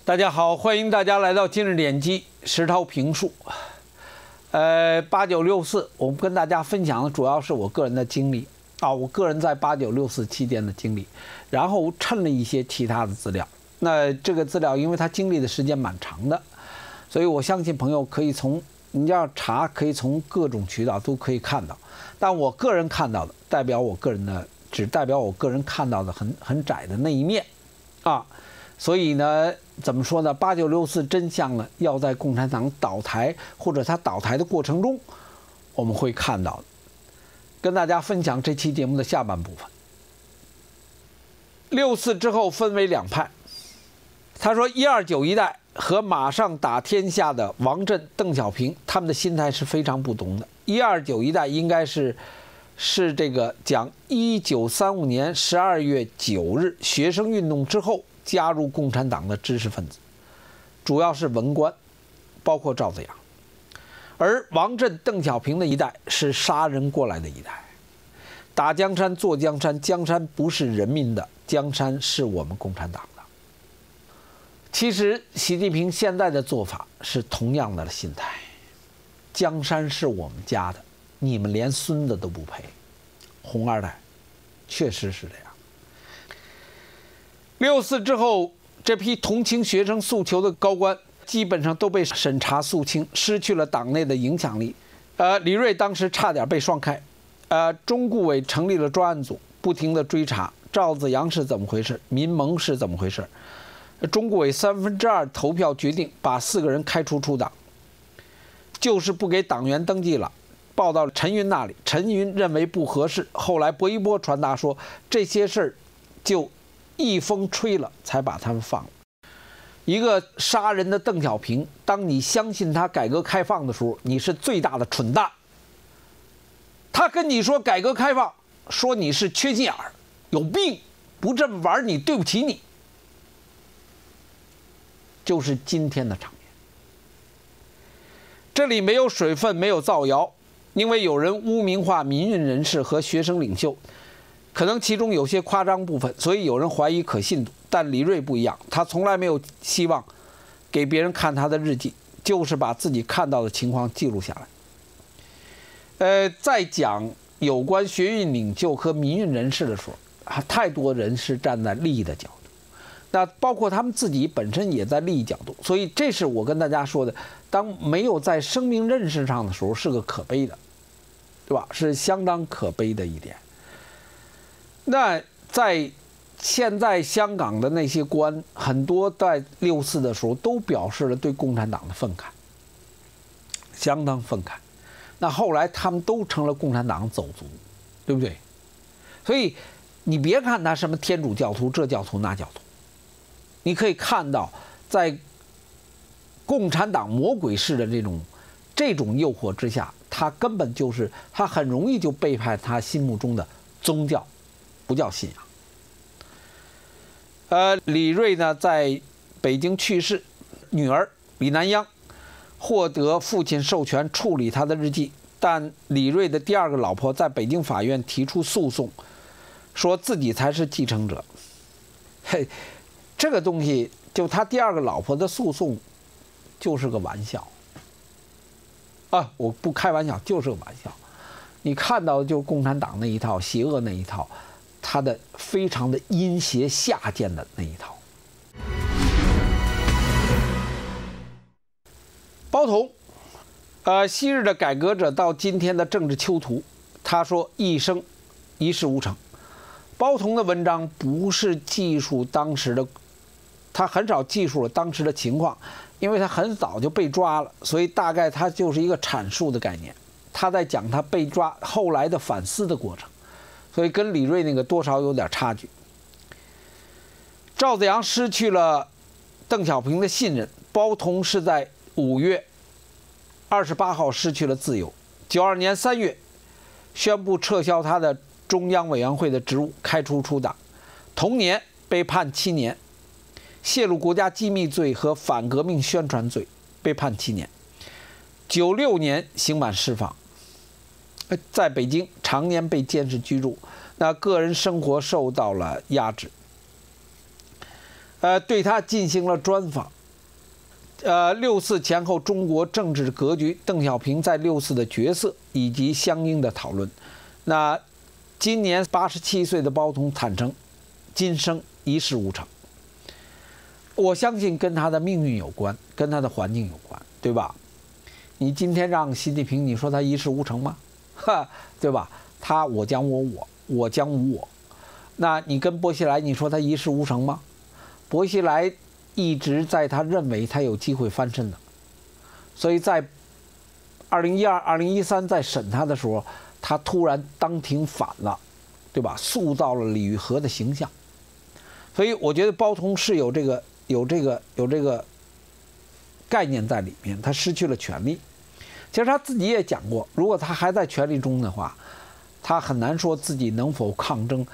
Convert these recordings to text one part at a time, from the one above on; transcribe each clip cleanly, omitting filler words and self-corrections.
大家好，欢迎大家来到今日点击石涛评述。8964，我们跟大家分享的主要是我个人的经历啊，我个人在8964期间的经历，然后趁了一些其他的资料。那这个资料，因为它经历的时间蛮长的，所以我相信朋友可以从你要查，可以从各种渠道都可以看到。但我个人看到的，只代表我个人看到的很窄的那一面啊。所以呢，怎么说呢？8964真相呢，要在共产党倒台或者他倒台的过程中，我们会看到的。跟大家分享这期节目的下半部分。64之后分为两派，他说129一代和马上打天下的王震、邓小平，他们的心态是非常不同的。129一代应该是这个讲1935年12月9日学生运动之后加入共产党的知识分子，主要是文官，包括赵子阳。而王震、邓小平的一代是杀人过来的一代，打江山、坐江山，江山不是人民的，江山是我们共产党的。其实习近平现在的做法是同样的心态，江山是我们家的，你们连孙子都不配。红二代确实是这样。64之后，这批同情学生诉求的高官基本上都被审查肃清，失去了党内的影响力。李锐当时差点被双开。中顾委成立了专案组，不停地追查赵子阳是怎么回事，民盟是怎么回事。中顾委2/3投票决定把4个人开除出党，就是不给党员登记了。报到陈云那里，陈云认为不合适，后来薄一波传达说这些事儿就一风吹了，才把他们放了。一个杀人的邓小平，当你相信他改革开放的时候，你是最大的蠢蛋。他跟你说改革开放，说你是缺心眼儿，有病，不这么玩你对不起你。就是今天的场面。这里没有水分，没有造谣，因为有人污名化民运人士和学生领袖，可能其中有些夸张部分，所以有人怀疑可信度。但李锐不一样，他从来没有希望给别人看他的日记，就是把自己看到的情况记录下来。在讲有关学运领袖和民运人士的时候，太多人是站在利益的角度，那包括他们自己本身也在利益角度，所以这是我跟大家说的，当没有在生命认识上的时候，是个可悲的，对吧？是相当可悲的一点。那在现在香港的那些官，很多在64的时候都表示了对共产党的愤慨，相当愤慨。那后来他们都成了共产党走卒，对不对？所以你别看他什么天主教徒、这教徒那教徒，你可以看到，在共产党魔鬼式的这种诱惑之下，他根本就是他很容易就背叛他心目中的宗教，不叫信仰。李锐呢在北京去世，女儿李南央获得父亲授权处理他的日记，但李锐的第二个老婆在北京法院提出诉讼，说自己才是继承者。嘿，这个东西就他第二个老婆的诉讼就是个玩笑啊！我不开玩笑，就是个玩笑。你看到的就是共产党那一套邪恶那一套，他的非常的阴邪下贱的那一套。包同，昔日的改革者到今天的政治囚徒，他说一生一事无成。包同的文章不是记述当时的，他很少记述了当时的情况，因为他很早就被抓了，所以大概他就是一个阐述的概念。他在讲他被抓后来的反思的过程，所以跟李锐那个多少有点差距。赵子阳失去了邓小平的信任，包同是在5月28号失去了自由。92年3月宣布撤销他的中央委员会的职务，开除出党。同年被判7年，泄露国家机密罪和反革命宣传罪被判7年。96年刑满释放，在北京常年被监视居住，那个人生活受到了压制。 对他进行了专访。6·4前后中国政治格局，邓小平在6·4的角色以及相应的讨论。那今年87岁的包同坦诚，今生一事无成。我相信跟他的命运有关，跟他的环境有关，对吧？你今天让习近平，你说他一事无成吗？对吧？他我将我将无我。那你跟薄熙来，你说他一事无成吗？薄熙来一直在他认为他有机会翻身的，所以在2012、2013在审他的时候，他突然当庭反了，对吧？塑造了李玉和的形象。所以我觉得包同是有这个概念在里面，他失去了权力。其实他自己也讲过，如果他还在权力中的话，他很难说自己能否抗争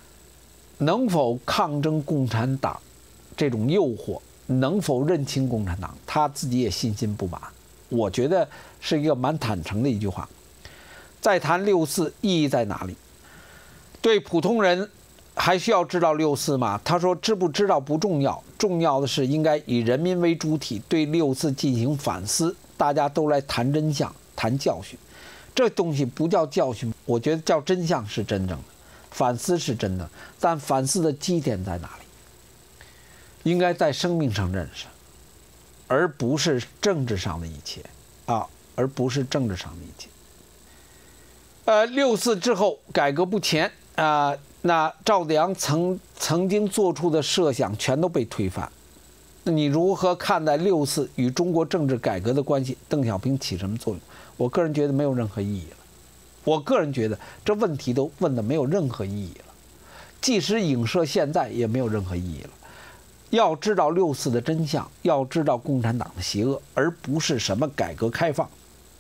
共产党这种诱惑，能否认清共产党，他自己也信心不满。我觉得是一个蛮坦诚的一句话。再谈6·4意义在哪里？对普通人还需要知道6·4吗？他说知不知道不重要，重要的是应该以人民为主体，对6·4进行反思，大家都来谈真相，谈教训。这东西不叫教训，我觉得叫真相是真正的，反思是真的，但反思的基点在哪里？应该在生命上认识，而不是政治上的一切而不是政治上的一切。6·4之后改革不前那赵子阳曾经做出的设想全都被推翻。那你如何看待6·4与中国政治改革的关系？邓小平起什么作用？我个人觉得没有任何意义了。我个人觉得这问题都问的没有任何意义了，即使影射现在也没有任何意义了。要知道6·4的真相，要知道共产党的邪恶，而不是什么改革开放。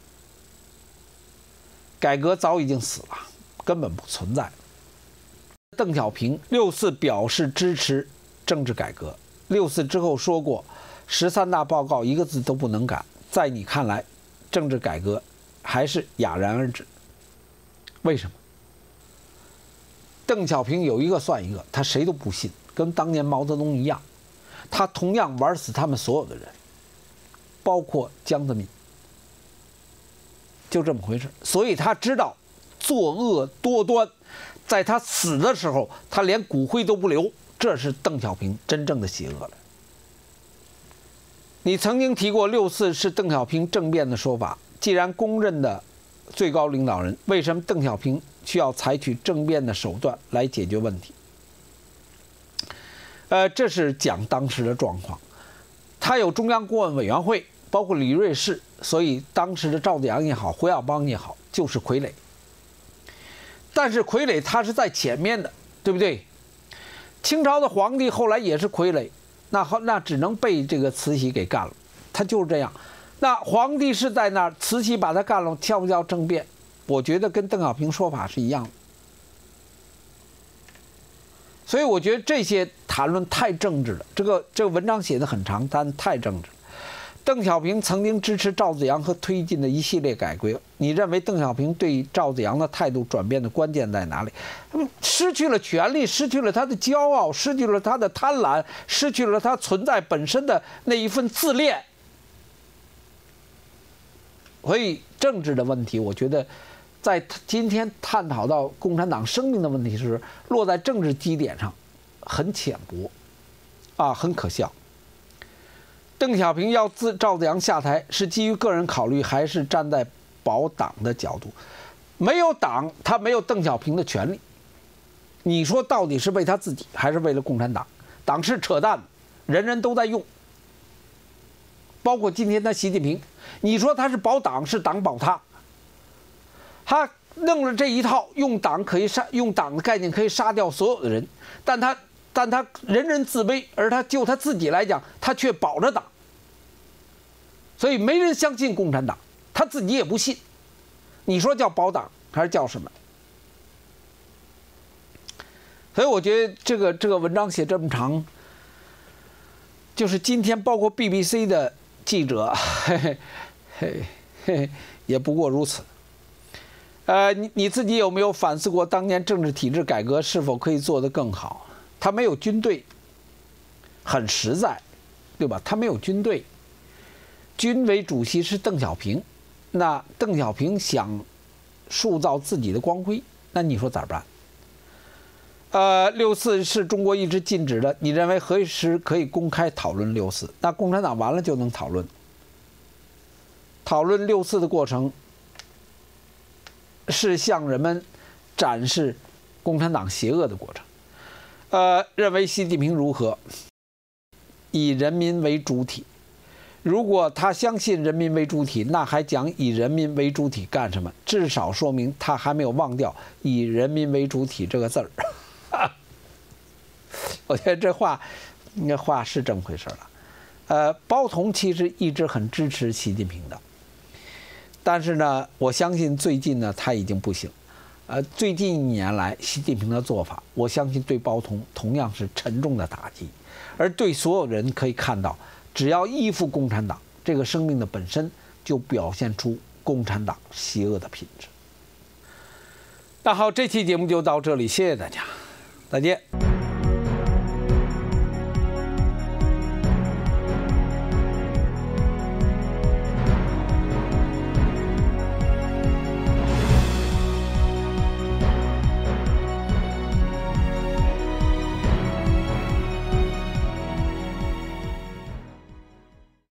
改革早已经死了，根本不存在。邓小平6·4表示支持政治改革，6·4之后说过13大报告一个字都不能改，在你看来政治改革还是戛然而止。为什么？邓小平有一个算一个，他谁都不信，跟当年毛泽东一样，他同样玩死他们所有的人，包括江泽民，就这么回事。所以他知道作恶多端，在他死的时候他连骨灰都不留，这是邓小平真正的邪恶了。你曾经提过6·4是邓小平政变的说法，既然公认的最高领导人，为什么邓小平需要采取政变的手段来解决问题？这是讲当时的状况。他有中央顾问委员会，包括李瑞士，所以当时的赵子阳也好，胡耀邦也好，就是傀儡。但是傀儡他是在前面的，对不对？清朝的皇帝后来也是傀儡，那只能被这个慈禧给干了，他就是这样。那皇帝是在那儿，慈禧把他干了，叫不叫政变？我觉得跟邓小平说法是一样的。所以我觉得这些谈论太政治了，这个文章写得很长，但太政治了。邓小平曾经支持赵子阳和推进的一系列改革，你认为邓小平对赵子阳的态度转变的关键在哪里？失去了权力，失去了他的骄傲，失去了他的贪婪，失去了他存在本身的那一份自恋。所以政治的问题，我觉得在今天探讨到共产党生命的问题时，落在政治基点上很浅薄很可笑。邓小平要赵子阳下台，是基于个人考虑，还是站在保党的角度？没有党，他没有邓小平的权利。你说到底是为他自己，还是为了共产党？党是扯淡的，人人都在用，包括今天的习近平。你说他是保党，是党保他，他弄了这一套，用党的概念可以杀掉所有的人，但他人人自危，而他就他自己来讲，他却保着党，所以没人相信共产党，他自己也不信。你说叫保党还是叫什么？所以我觉得这个文章写这么长，就是今天包括 BBC 的记者，也不过如此。你自己有没有反思过当年政治体制改革是否可以做得更好？他没有军队， 很实在，对吧？他没有军队，军委主席是邓小平，那邓小平想塑造自己的光辉，那你说咋办？6·4是中国一直禁止的，你认为何时可以公开讨论6·4？那共产党完了就能讨论6·4的过程，是向人们展示共产党邪恶的过程。认为习近平如何？以人民为主体。如果他相信人民为主体，那还讲以人民为主体干什么？至少说明他还没有忘掉以人民为主体这个字儿。我觉得这话是这么回事了。包同其实一直很支持习近平的，但是呢，我相信最近呢他已经不行。最近1年来，习近平的做法，我相信对包同同样是沉重的打击，而对所有人可以看到，只要依附共产党，这个生命的本身就表现出共产党邪恶的品质。那好，这期节目就到这里，谢谢大家，再见。